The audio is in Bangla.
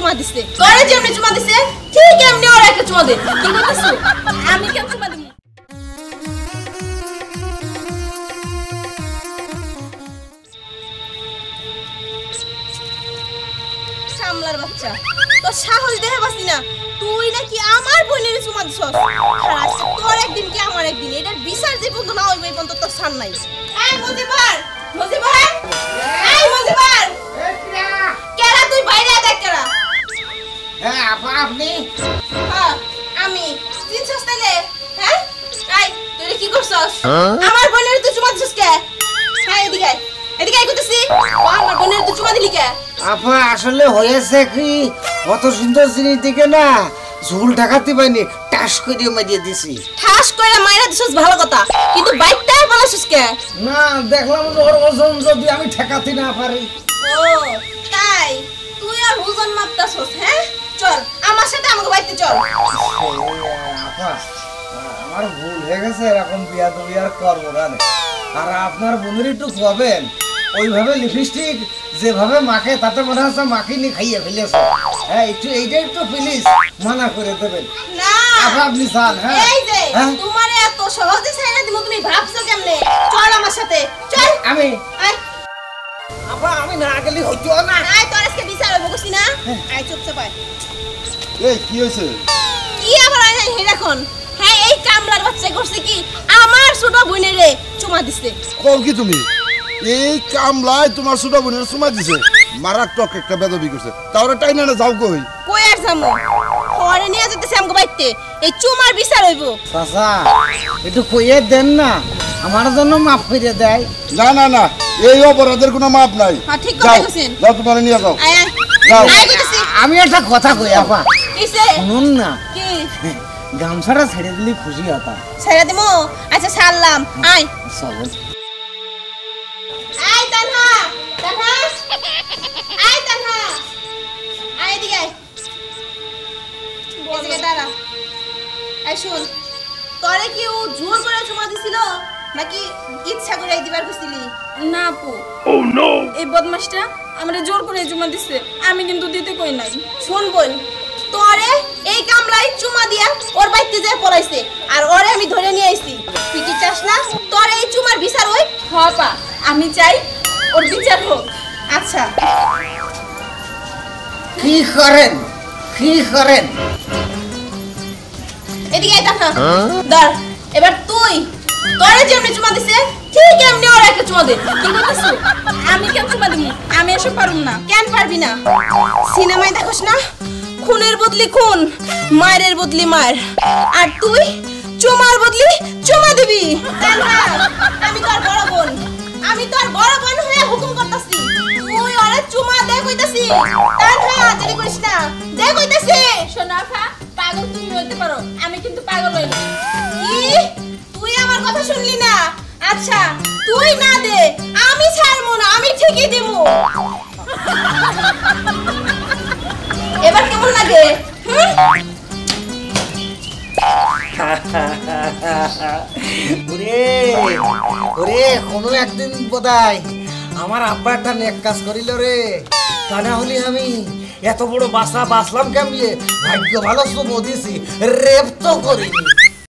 চুমা দিছে তোরে যেমনি চুমা দিছে ঠিক এমনি ওর একটা চুমা দে কি কইতাছ আমি কেন চুমা দিমু সামলার বাচ্চা তো সাহস দেখে বাসি না তুই নাকি আমার বোনের চুমা দিছস খারাপ তোর একদিন কি আমার একদিন এটার বিচার যে পর্যন্ত না হইবে পর্যন্ত তোর সান নাই এই মজিবার এই মজিবার কেরা তুই বাইরে দেখ কেরা হ্যাঁ আপা আপনি হ্যাঁ আমি চিনছস তাইলে হ্যাঁ আই তুই কি করছস আমার বোনের তুই চুমা দিছস কে হ্যাঁ এদিকে এদিকে কইতেছি আমার বোনের তুই চুমা দিলি কে আপা আসলে হয়েছে কি কত সুন্দর জিনিস দিকে না ঝুল ঢাকাতে পাইনি টাস করে মারিয়ে দিছি ঠাস কইরা মাইরা দিছস ভালো কথা কিন্তু বাইকটা বলাছস কে না দেখলাম যে ওর ওজন যদি আমি ঠেকাতে না পারি ও তাই তুই আর ওজন মাপতাছস হ্যাঁ চল আমার সাথে আমাকে বাইতে চল আপা আমার ভুল হয়ে গেছে এরকম বিয়া তো বিয়ার করবো না আর আপনার বোনের একটু খাবেন ওইভাবে লিপস্টিক যেভাবে মাখে তাতে মনে হচ্ছে মাখিনি খাইয়ে ফেলেছে হ্যাঁ একটু এইটা একটু প্লিজ মানা করে দেবেন না আপা আপনি চান হ্যাঁ এই যে হ্যাঁ? তোমারে এত সহজে ছাইরা দিমু তুমি ভাবছো কেমনে চল আমার সাথে চল আমি আয় আপা আমি না গেলে হইতো না আয় তোর আজকে বিচার হইব কইছি না আয় চুপচাপ আয় এই কি হইছে কি আবার আয় হে রাখন হ্যাঁ এই কামলার বাচ্চা করছে কি আমার ছোট বোনেরে চুমা দিছে কও কি তুমি এই কামলায় তোমার ছোট বোনের চুমা দিছে মারাত্মক একটা বেদবি করছে তাহলে টাইনা না যাও কই কই আর যামু পরে নিয়ে যেতেছে আমগো বাইতে এই চুমার বিচার হইব চাচা একটু কইয়ে দেন না আমার জন্য মাফ করে দেয় না না না এই অপরাধের কোনো মাপ নাই হ্যাঁ ঠিক কথা কইছেন যাও তোমার নিয়ে যাও আয় আয় যাও। আয় কইতেছি আমি একটা কথা কই আপা কিসে শুনুন না কি গামছাটা ছেড়ে দিলে খুশি হতাম ছেড়ে দিমু আচ্ছা ছাড়লাম আয় চলেন আয় তানহা তানহা আয় তানহা আয় এদিকে আয় এদিকে দাঁড়া আয় শুন তোরে কি ও জোর করে চুমা দিছিল নাকি ইচ্ছা করে দিবার কইছিলি না আপু এই বদমাশটা আমারে জোর করে চুমা দিছে আমি কিন্তু দিতে কই নাই শুন বোন তোরে এই কামলাই চুমা দিয়া ওর বাইতে যায় পড়াইছে আর ওরে আমি ধরে নিয়ে আইছি তুই কি চাস না তোর এই চুমার বিচার হই হপা আমি চাই ওর বিচার হোক আচ্ছা কি করেন কি করেন এদিকে আয় তানহা ধর এবার তুই তোরে যেমনি চুমা দিছে ঠিক এমনি ওর একটা চুমা দে কি কইতাছ আমি কেন চুমা দিমু আমি এসব পারুম না কেন পারবি না সিনেমায় দেখোস না খুনের বদলি খুন মায়ের বদলি মার আর তুই চুমার বদলি চুমা দিবি তানহা আমি তোর বড় বোন হয়ে হুকুম করতাছি তুই ওরে চুমা দে কইতাছি তানহা দেরি করিস না দে কইতাছি সোনাফা পাগল তুমি হইতে পারো আমি কিন্তু পাগল হই না কি তুই আমার কথা শুনলি না আচ্ছা তুই না দে আমি ছাড়বো না আমি ঠিকই দেবো এবার কেমন লাগে ওরে ওরে কোনো একদিন বোধহয় আমার আব্বা একটা নেক কাজ করিল রে তা না হলে আমি এত বড় বাসা বাসলাম কেমনে ভাগ্য ভালো শুভ দিছি রেপ তো করিনি